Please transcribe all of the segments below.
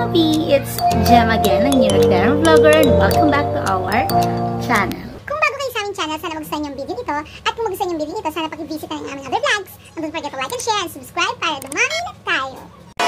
mga B! It's Jem again, ang Unicorn Vlogger, and welcome back to our channel. Kung bago kayo sa aming channel, sana magustuhan yung video nito. At kung magustuhan yung video nito, sana pakivisit na ng aming other vlogs. And don't forget to like and share and subscribe para dumamin tayo.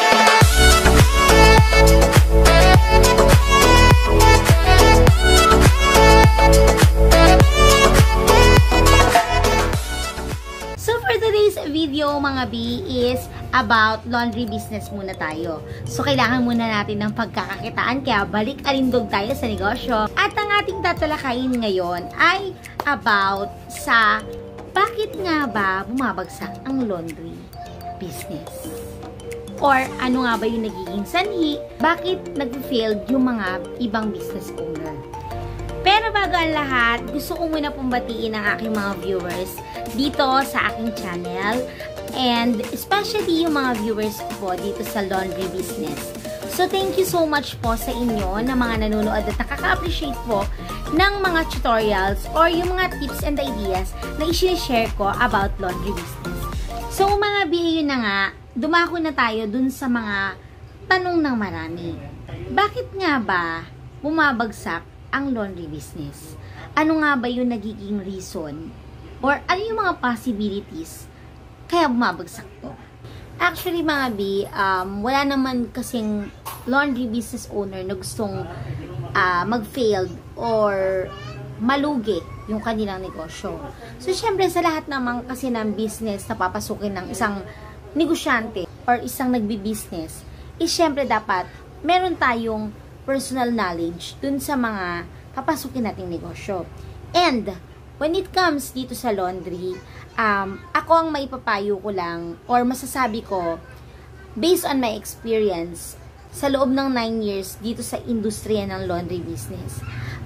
So for today's video mga B is about laundry business muna tayo. So kailangan muna natin ng pagkakakitaan kaya balik alindog tayo sa negosyo. At ang ating tatalakayin ngayon ay about sa bakit nga ba bumabagsak ang laundry business? Or ano nga ba yung nagiging sanhi? Bakit nag-failed yung mga ibang business owner? Pero bago ang lahat, gusto ko muna pong batiin ang aking mga viewers dito sa aking channel and especially yung mga viewers ko po dito sa laundry business. So thank you so much po sa inyo na mga nanonood at nakaka-appreciate po ng mga tutorials or yung mga tips and ideas na i-share ko about laundry business. So mga BA, yun na nga, dumako na tayo dun sa mga tanong ng marami. Bakit nga ba bumabagsak ang laundry business? Ano nga ba yung nagiging reason? Or ano yung mga possibilities kaya bumabagsak to? Actually mga B, wala naman kasing laundry business owner na gustong mag-failed or malugi yung kanilang negosyo. So syempre sa lahat naman kasi ng business na papasukin ng isang negosyante or isang nagbi-business, is syempre dapat meron tayong personal knowledge dun sa mga papasukin nating negosyo. And when it comes dito sa laundry, ako ang maipapayo ko lang or masasabi ko based on my experience sa loob ng 9 years dito sa industriya ng laundry business.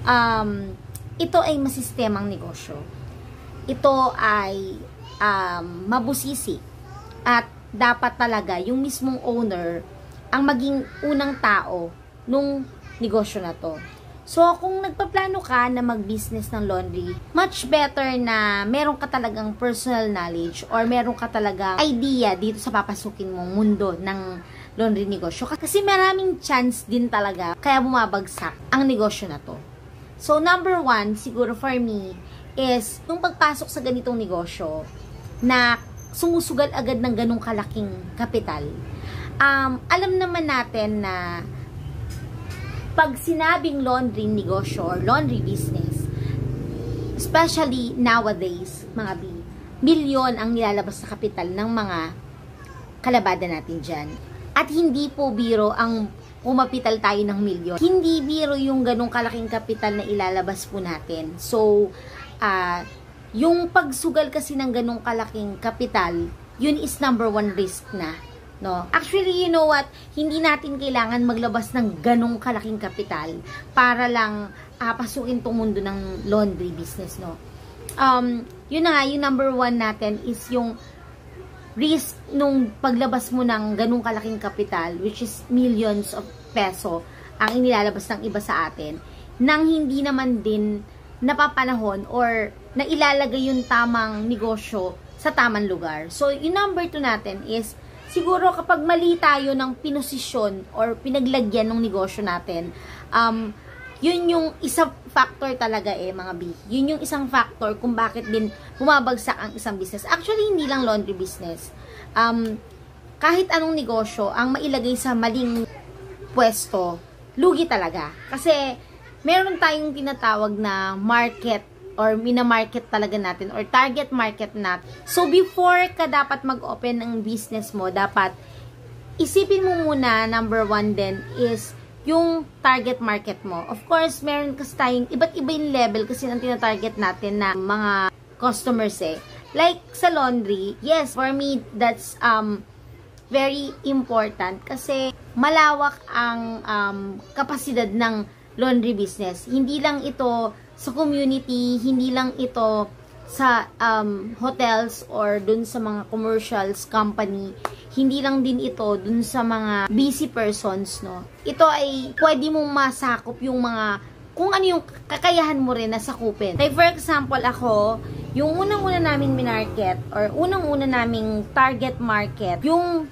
Ito ay masistemang negosyo. Ito ay mabusisi at dapat talaga yung mismong owner ang maging unang tao nung negosyo na to. So, kung nagpaplano ka na mag-business ng laundry, much better na meron ka talagang personal knowledge or meron ka talagang idea dito sa papasukin mong mundo ng laundry negosyo. Kasi maraming chance din talaga kaya bumabagsak ang negosyo na to. So, number one, siguro for me, is yung pagpasok sa ganitong negosyo na sumusugal agad ng ganong kalaking kapital. Alam naman natin na pag sinabing laundry negosyo or laundry business, especially nowadays, mga B, milyon ang nilalabas na kapital ng mga kalabada natin dyan. At hindi po biro ang umapital tayo ng milyon. Hindi biro yung ganong kalaking kapital na ilalabas po natin. So, yung pagsugal kasi ng ganong kalaking kapital, yun is number one risk na. No? Actually, you know what? Hindi natin kailangan maglabas ng ganong kalaking kapital para lang pasukin tong mundo ng laundry business, no? Yun na nga, yung number one natin is yung risk nung paglabas mo ng ganong kalaking kapital, which is millions of peso ang inilalabas ng iba sa atin, nang hindi naman din napapanahon or nailalagay yung tamang negosyo sa tamang lugar. So, yung number two natin is siguro kapag mali tayo ng pinosisyon or pinaglagyan ng negosyo natin, yun yung isang factor talaga mga B. Yun yung isang factor kung bakit din bumabagsak ang isang business. Actually, hindi lang laundry business. Kahit anong negosyo, ang mailagay sa maling pwesto, lugi talaga. Kasi, meron tayong tinatawag na market or minamarket talaga natin or target market natin. So, before ka dapat mag-open ng business mo, dapat isipin mo muna, number one din, is yung target market mo. Of course, meron kasi tayong iba't iba yung level kasi ang tinatarget natin na mga customers Like sa laundry, yes, for me, that's very important kasi malawak ang kapasidad ng laundry business. Hindi lang ito sa community, hindi lang ito sa hotels or dun sa mga commercials company, hindi lang din ito dun sa mga busy persons, no? Ito ay pwede mong masakop yung mga, kung ano yung kakayahan mo rin na sakupin. Like for example, ako, yung unang-una naming minarket or unang-una naming target market, yung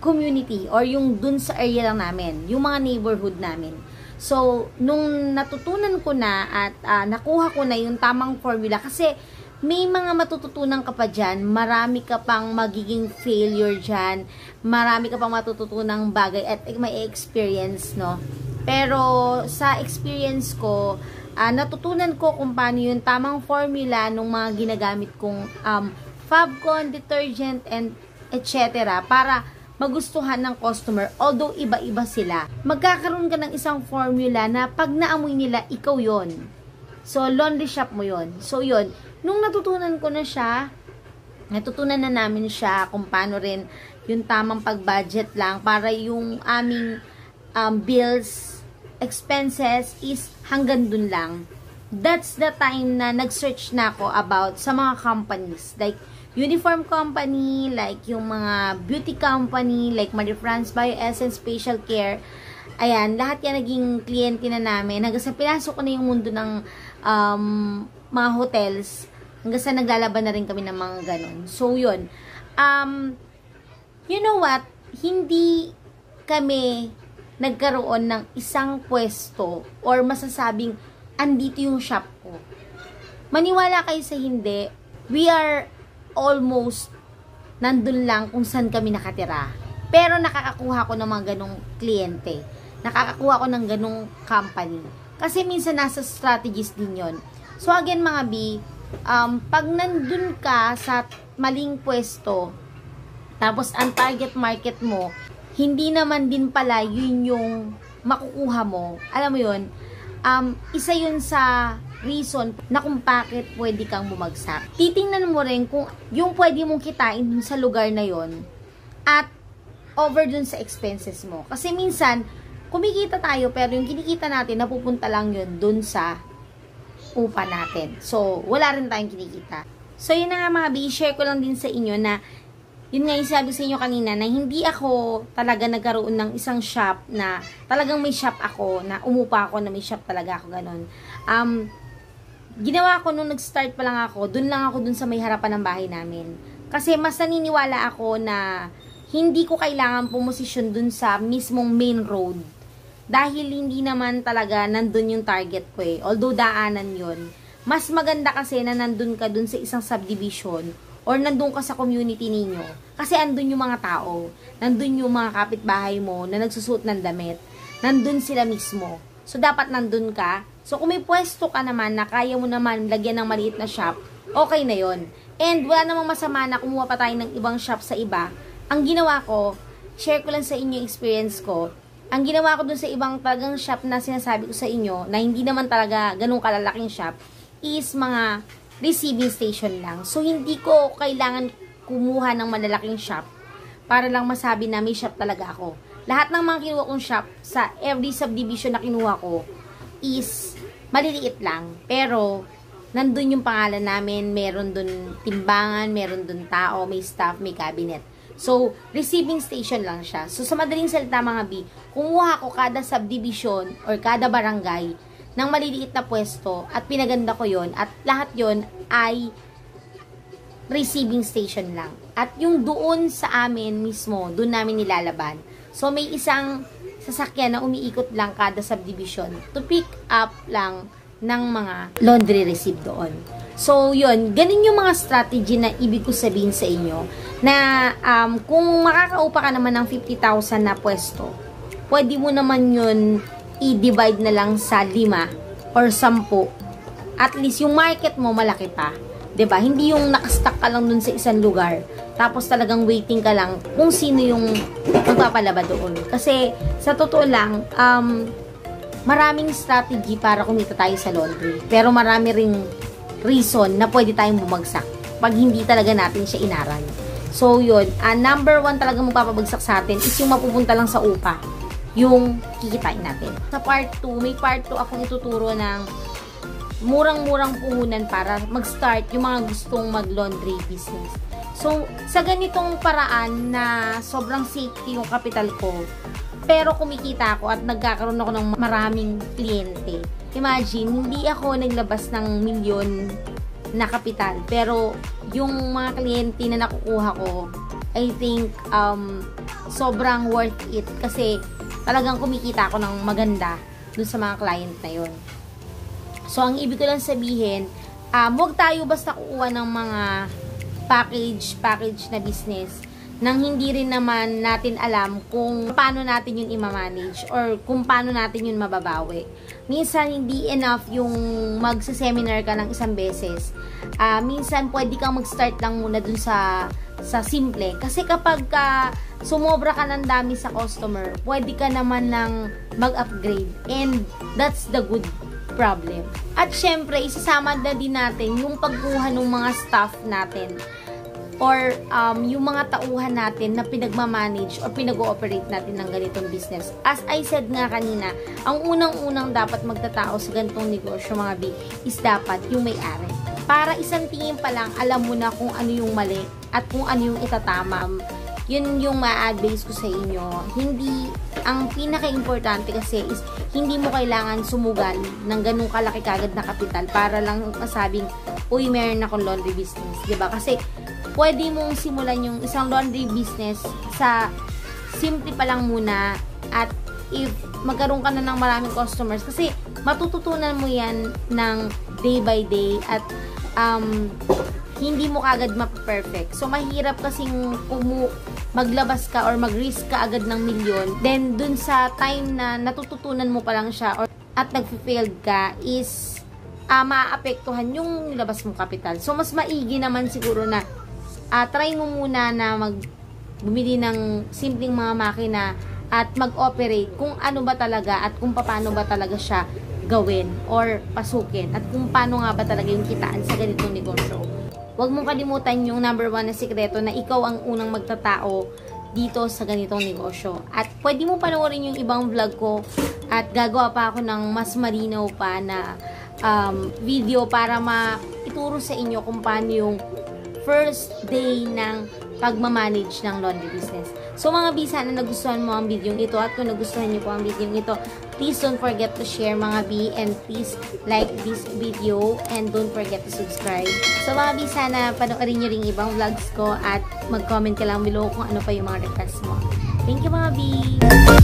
community or yung dun sa area lang namin, yung mga neighborhood namin. So, nung natutunan ko na at nakuha ko na yung tamang formula, kasi may mga matututunan ka pa dyan, marami ka pang magiging failure dyan, marami ka pang matututunang bagay at may experience, no? Pero sa experience ko, natutunan ko kung paano yung tamang formula ng mga ginagamit kong Fabcon, detergent, and etc. para magustuhan ng customer, although iba-iba sila. Magkakaroon ka ng isang formula na pag naamoy nila, ikaw yon. So, laundry shop mo yon. So, yon. Nung natutunan ko na siya, natutunan na namin siya kung paano rin yung tamang pag-budget lang para yung aming bills, expenses is hanggang dun lang. That's the time na nag-search na ako about sa mga companies. Like, uniform company, like yung mga beauty company, like Marie France Bio Essence Facial Care. Ayan, lahat yan naging kliyente na namin. Hanggang sa pinasok ko na yung mundo ng mga hotels. Hanggang sa naglalaban na rin kami ng mga ganon. So, yun. You know what? Hindi kami nagkaroon ng isang pwesto or masasabing andito yung shop ko. Maniwala kayo sa hindi, we are almost nandun lang kung saan kami nakatira. Pero nakakakuha ko ng mga ganong kliyente. Nakakakuha ko ng ganong company. Kasi minsan nasa strategies din yon. So again mga B, pag nandun ka sa maling pwesto, tapos ang target market mo, hindi naman din pala yun yung makukuha mo. Alam mo yun, isa yun sa reason na kung bakit pwede kang bumagsak. Titingnan mo rin kung yung pwede mong kitain dun sa lugar na yon at over dun sa expenses mo. Kasi minsan, kumikita tayo pero yung kinikita natin napupunta lang yun dun sa upa natin. So, wala rin tayong kinikita. So, yun na nga mga B-share ko lang din sa inyo na yun nga yung sabi sa inyo kanina na hindi ako talaga nagkaroon ng isang shop na talagang may shop ako, na umupa ako na may shop talaga ako, ganun. Ginawa ko nung nag-start pa lang ako, dun lang ako dun sa may harapan ng bahay namin. Kasi mas naniniwala ako na hindi ko kailangan pumosisyon dun sa mismong main road. Dahil hindi naman talaga nandun yung target ko eh. Although daanan yun. Mas maganda kasi na nandun ka dun sa isang subdivision or nandun ka sa community ninyo. Kasi andun yung mga tao. Nandun yung mga kapitbahay mo na nagsusuot ng damit. Nandun sila mismo. So, dapat nandun ka. So, kung may pwesto ka naman na kaya mo naman lagyan ng maliit na shop, okay na yon. And wala namang masama na kumuha pa tayo ng ibang shop sa iba. Ang ginawa ko, share ko lang sa inyo yung experience ko. Ang ginawa ko dun sa ibang talagang shop na sinasabi ko sa inyo, na hindi naman talaga ganun kalalaking shop, is mga receiving station lang. So, hindi ko kailangan kumuha ng malalaking shop para lang masabi na may shop talaga ako. Lahat ng mga kinuha kong shop sa every subdivision na kinuha ko is maliliit lang. Pero, nandun yung pangalan namin, meron dun timbangan, meron dun tao, may staff, may cabinet. So, receiving station lang siya. So, sa madaling salita mga B, kumuha ko kada subdivision or kada barangay ng maliliit na pwesto at pinaganda ko yon at lahat yon ay receiving station lang. At yung doon sa amin mismo, doon namin nilalaban. So, may isang sasakyan na umiikot lang kada subdivision to pick up lang ng mga laundry receipt doon. So, yun. Ganun yung mga strategy na ibig ko sabihin sa inyo na kung makakaupa ka naman ng 50,000 na pwesto, pwede mo naman yun i-divide na lang sa 5 or 10. At least yung market mo malaki pa. 'Di ba? Hindi yung nakastuck ka lang dun sa isang lugar. Tapos talagang waiting ka lang kung sino yung magpapalaba doon. Kasi sa totoo lang, maraming strategy para kumita tayo sa laundry. Pero marami ring reason na pwede tayong bumagsak pag hindi talaga natin siya inaral. So yun, number 1 talaga magpapabagsak sa atin is yung mapupunta lang sa upa. Yung kikitain natin. Sa part 2, may part 2 akong ituturo ng murang-murang puhunan para mag-start yung mga gustong mag-laundry business. So, sa ganitong paraan na sobrang safety yung kapital ko, pero kumikita ako at nagkakaroon ako ng maraming kliyente. Imagine, hindi ako naglabas ng milyon na kapital, pero yung mga kliyente na nakukuha ko, I think sobrang worth it kasi talagang kumikita ako ng maganda dun sa mga client na yun. So, ang ibig ko lang sabihin, huwag tayo basta kukuha ng mga package na business nang hindi rin naman natin alam kung paano natin yun i-manage or kung paano natin yun mababawi. Minsan, hindi enough yung magsa-seminar ka ng isang beses. Minsan, pwede kang mag-start lang muna dun sa simple. Kasi kapag sumobra ka ng dami sa customer, pwede ka naman ng mag-upgrade. And that's the good problem. At syempre, isasama na din natin yung pagkuha ng mga staff natin or yung mga tauhan natin na pinagmamanage or pinag-ooperate natin ng ganitong business. As I said nga kanina, ang unang-unang dapat magtatao sa ganitong negosyo, mga B, is dapat yung may-ari. Para isang tingin pa lang, alam mo na kung ano yung mali at kung ano yung itatama. Yun yung ma-advise ko sa inyo. Hindi, ang pinaka-importante kasi is, hindi mo kailangan sumugal ng ganung kalaki kagad na kapital para lang masabing, uy, meron akong laundry business. Diba? Kasi, pwede mong simulan yung isang laundry business sa simple pa lang muna at if magkaroon ka na ng maraming customers kasi matututunan mo yan ng day by day at hindi mo kagad ma-perfect. So, mahirap kasing maglabas ka or mag-risk ka agad ng milyon. Then, dun sa time na natututunan mo pa lang siya at nag-failed ka is maaapektuhan yung nilabas mong kapital. So, mas maigi naman siguro na try mo muna na bumili ng simpleng mga makina at mag-operate kung ano ba talaga at kung paano ba talaga siya gawin or pasukin at kung paano nga ba talaga yung kitaan sa ganitong negosyo. Huwag mong kalimutan yung number 1 na sikreto na ikaw ang unang magtatao dito sa ganitong negosyo. At pwede mo panoorin yung ibang vlog ko at gagawa pa ako ng mas malinaw pa na video para maituro sa inyo kung paano yung first day ng pagmamanage ng laundry business. So mga B, sana nagustuhan mo ang video ito at kung nagustuhan niyo po ang video ito, please don't forget to share mga B and please like this video and don't forget to subscribe. So mga B, sana panoorin niyo ring ibang vlogs ko at mag-comment ka lang below kung ano pa yung mga requests mo. Thank you mga B!